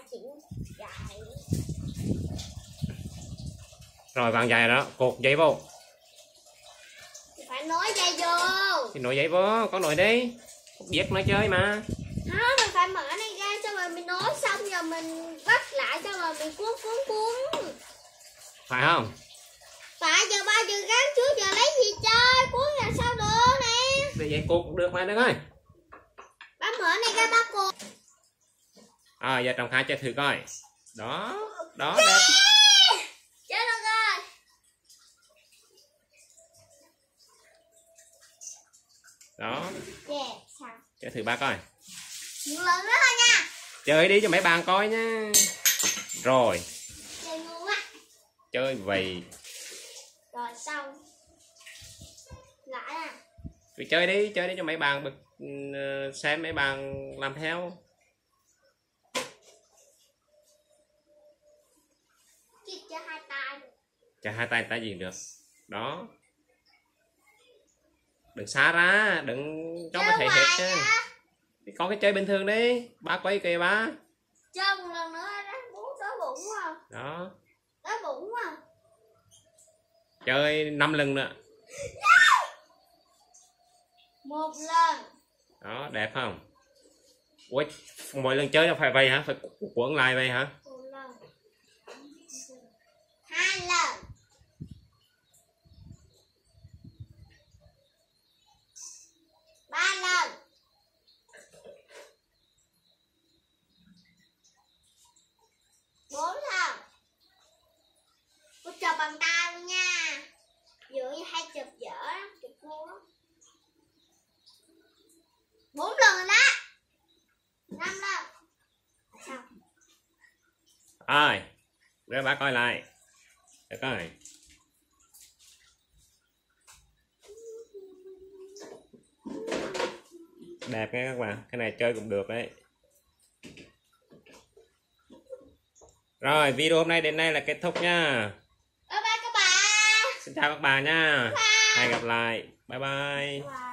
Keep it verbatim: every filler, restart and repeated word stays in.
chỉnh dài. Rồi vàng dài đó, cột giấy vô. Phải nối dây vô. Thì nồi giấy vô, có nồi đi. Biết nói chơi mà. Đó, mình phải mở này ra cho rồi mình nối xong rồi mình vắt lại cho rồi mình cuốn cuốn cuốn. Phải không? Phải, giờ ba giờ gắn trước giờ lấy gì chơi, cuốn là sao được nè. Để vậy cột cũng được mà Đức ơi. Ba mở này ra ba cột. À giờ Trọng Khải chơi thử coi. Đó, đó đẹp. Chết được rồi. Đó. Yeah, sao? Chơi thử ba coi. Một lần nữa thôi nha. Chơi đi cho mấy bạn coi nha. Rồi. Chơi ngu quá. Chơi vậy. Rồi xong. Lại à. Cứ chơi đi, chơi đi cho mấy bạn bực xem mấy bạn làm theo. Chích cho hai tay. Cho hai tay tay gì được. Đó. Đừng xa ra, đừng cho nó thấy hết chứ. Có cái chơi bình thường đi, ba quay kìa ba. Chơi một lần nữa đó, bố đói bụng quá. Đó. Đói bụng quá. Chơi năm lần nữa. Một lần. Đó, đẹp không? Ủa, mỗi lần chơi nó phải vậy hả? Phải cuộn lại vậy hả? Một lần. Hai lần. Ba lần. Bốn lần. Cô chụp bằng tay luôn nha. Dựa như hay chụp dở chụp ngu lắm. Bốn lần rồi đó. Năm lần. Xong. Rồi, để bác coi lại. Được rồi. Đẹp nghe các bạn, cái này chơi cũng được đấy. Rồi, video hôm nay đến đây là kết thúc nha. Bye bye các bạn. Xin chào các bạn nha. Hẹn gặp lại. Bye bye. Bye.